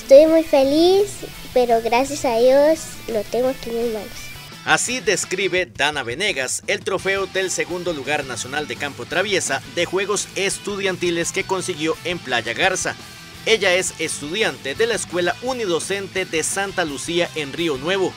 Estoy muy feliz, pero gracias a Dios lo tengo aquí en mis manos. Así describe Dana Venegas el trofeo del segundo lugar nacional de campo traviesa de Juegos Estudiantiles que consiguió en Playa Garza. Ella es estudiante de la Escuela Unidocente de Santa Lucía en Río Nuevo.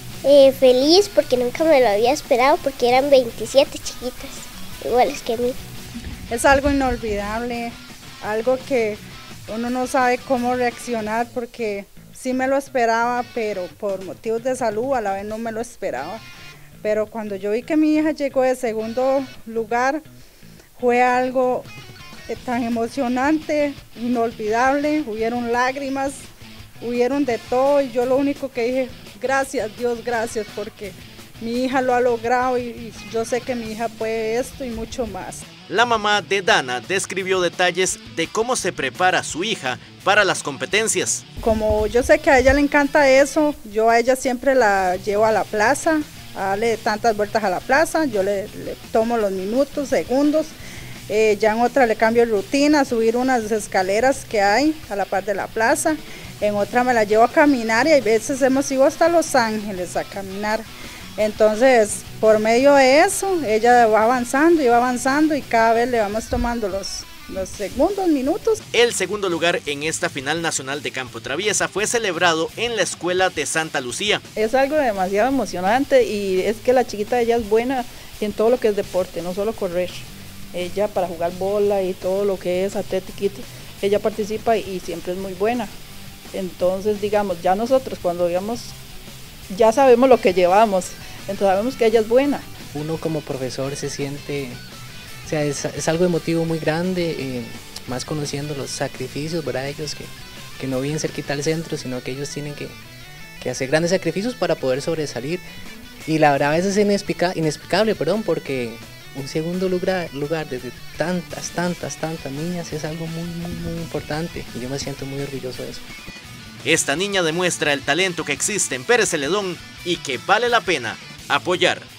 Feliz porque nunca me lo había esperado, porque eran 27 chiquitas, iguales que a mí. Es algo inolvidable, algo que uno no sabe cómo reaccionar, porque sí me lo esperaba, pero por motivos de salud a la vez no me lo esperaba. Pero cuando yo vi que mi hija llegó de segundo lugar, fue algo tan emocionante, inolvidable, hubieron lágrimas, hubieron de todo, y yo lo único que dije, gracias Dios, gracias, porque mi hija lo ha logrado y yo sé que mi hija puede esto y mucho más. La mamá de Dana describió detalles de cómo se prepara su hija para las competencias. Como yo sé que a ella le encanta eso, yo a ella siempre la llevo a la plaza, a darle tantas vueltas a la plaza, yo le tomo los minutos, segundos, ya en otra le cambio rutina, subir unas escaleras que hay a la par de la plaza, en otra me la llevo a caminar y a veces hemos ido hasta Los Ángeles a caminar. Entonces, por medio de eso, ella va avanzando y cada vez le vamos tomando los segundos, minutos. El segundo lugar en esta final nacional de campo traviesa fue celebrado en la Escuela de Santa Lucía. Es algo demasiado emocionante y es que la chiquita ella es buena en todo lo que es deporte, no solo correr. Ella para jugar bola y todo lo que es atlético, ella participa y siempre es muy buena. Entonces, digamos, ya nosotros cuando digamos, ya sabemos lo que llevamos, entonces sabemos que ella es buena. Uno como profesor se siente, o sea, es algo emotivo muy grande, más conociendo los sacrificios, ¿verdad? Ellos que no viven cerquita al centro, sino que ellos tienen que hacer grandes sacrificios para poder sobresalir. Y la verdad a veces es inexplicable, porque un segundo lugar desde tantas niñas es algo muy importante y yo me siento muy orgulloso de eso. Esta niña demuestra el talento que existe en Pérez Celedón y que vale la pena apoyar.